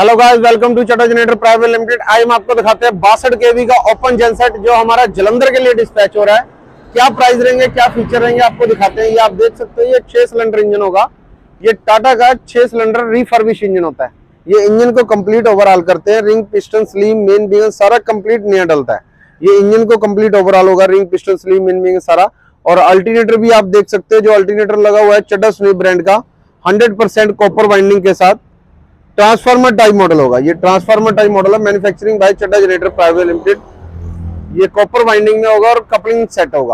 Hello guys, welcome to Chadha generator private limited. आज हम आपको दिखाते हैं 62 केवी का ओपन जेनसेट जो हमारा जलंधर के लिए डिस्पैच हो रहा है। क्या प्राइस रहेंगे, क्या फीचर रहेंगे, आपको दिखाते हैं। ये आप देख सकते हैं, ये 6 सिलेंडर इंजन होगा। ये टाटा का 6 सिलेंडर रिफर्बिश इंजन होता है। ये इंजन को कंप्लीट ओवरऑल करते हैं। Ring, piston, sleeve, main bearing सारा कंप्लीट नया डलता है। ये इंजन को कंप्लीट ओवरऑल होगा, ring, piston, sleeve, main bearing सारा। और अल्टरनेटर भी आप देख सकते हैं, जो अल्टरनेटर लगा हुआ है चड्ढा सुनी ब्रांड का 100% कॉपर वाइंडिंग के साथ। ट्रांसफार्मर टाइप मॉडल होगा। ये ट्रांसफार्मर टाइप मॉडल है, manufacturing by Chadha generator private limited. ये कॉपर वाइंडिंग में होगा और कपलिंग सेट होगा।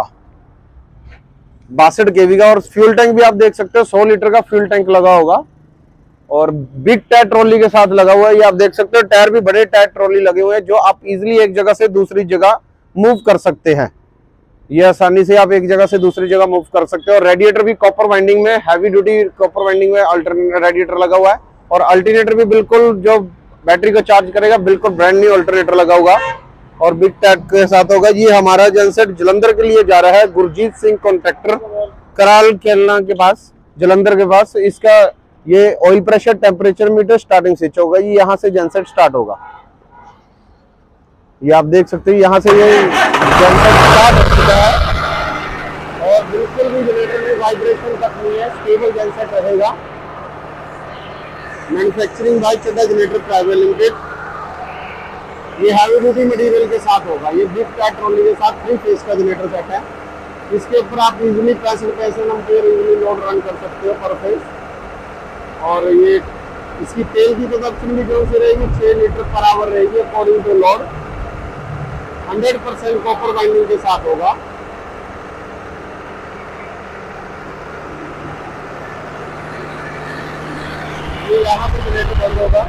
62 केवी का। और फ्यूल टैंक भी आप देख सकते हो, 100 लीटर का फ्यूल टैंक लगा होगा और बिग टायर ट्रॉली के साथ लगा हुआ है। ये आप देख सकते हो, टायर भी बड़े टायर ट्रॉली लगे हुए हैं, जो आप इजिली एक जगह से दूसरी जगह मूव कर सकते हैं। ये आसानी से आप एक जगह से दूसरी जगह मूव कर सकते हो। और रेडिएटर भी कॉपर वाइंडिंग में, हैवी ड्यूटी कॉपर वाइंडिंग में अल्टरनेटर रेडिएटर लगा हुआ है। और अल्टरनेटर भी बिल्कुल जो बैटरी को चार्ज करेगा, बिल्कुल ब्रांड न्यू अल्टरनेटर लगा होगा और बिग टैग के साथ होगा। ये हमारा जेनसेट जलंधर के लिए जा रहा है। गुरजीत सिंह कॉन्ट्रैक्टर, कराल केलना के पास, जलंधर के पास। इसका ये oil pressure, temperature meter, starting switch होगा। ये यहाँ से जेनसेट स्टार्ट होगा। ये आप देख सकते हैं, यहाँ से ये जेनसेट स्टार्ट हो चुका है और बिल्कुल भी जनरेटर में वाइब्रेशन तक नहीं है। स्टेबल जेनसेट रहेगा। Manufacturing by Chadha generator private limited. ये हैवी ड्यूटी मटेरियल के साथ होगा। ये बिग टायर ट्रॉली के साथ 3 फेज का जनरेटर सेट है। इसके ऊपर आप easily 65 ampere easily load run कर सकते हो पर फेज। और ये इसकी तेल की प्रोडक्शन भी जो से रहेगी 6 लीटर पर आवर रहेगी according to load. 100% copper winding के साथ होगा। ये यहाँ पर जनरेटर बंद होगा।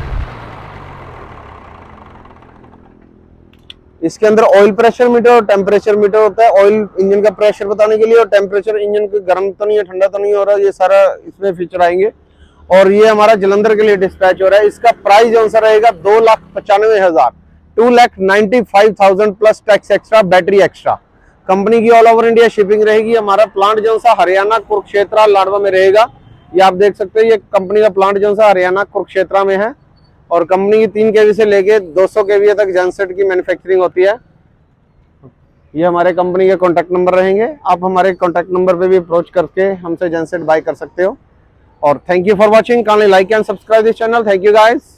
इसके अंदर ऑयल प्रेशर मीटर और टेम्परेचर मीटर होता है। ऑयल इंजन का प्रेशर बताने के लिए और टेम्परेचर इंजन के गर्म तो नहीं है, ठंडा तो नहीं हो रहा, ये सारा इसमें फीचर आएंगे। और ये हमारा जलंधर के लिए डिस्पैच हो रहा है। इसका प्राइस जो सा रहेगा 2,95,000, 2,95,000 plus tax extra, battery extra. Company की ऑल ओवर इंडिया शिपिंग रहेगी। हमारा प्लांट जो सा हरियाणा कुरुक्षेत्र लाडवा में रहेगा। ये आप देख सकते हैं, ये कंपनी का प्लांट जो सा हरियाणा कुरुक्षेत्र में है। और कंपनी की 3 केवी से लेके 200 केवी तक जेनसेट की मैन्युफैक्चरिंग होती है। ये हमारे कंपनी के कॉन्टैक्ट नंबर रहेंगे। आप हमारे कॉन्टैक्ट नंबर पे भी अप्रोच करके हमसे जेनसेट बाय कर सकते हो। और thank you for watching. Kindly like and subscribe this channel. Thank you guys.